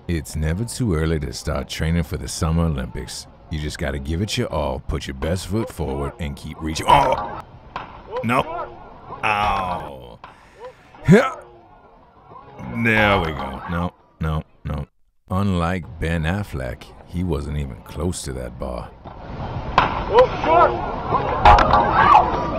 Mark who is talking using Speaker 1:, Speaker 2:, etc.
Speaker 1: It's never too early to start training for the Summer Olympics. You just gotta give it your all, put your best foot forward, and keep reaching. Oh! No. Ow. There we go. No. Unlike Ben Affleck, he wasn't even close to that bar.
Speaker 2: Oh, short!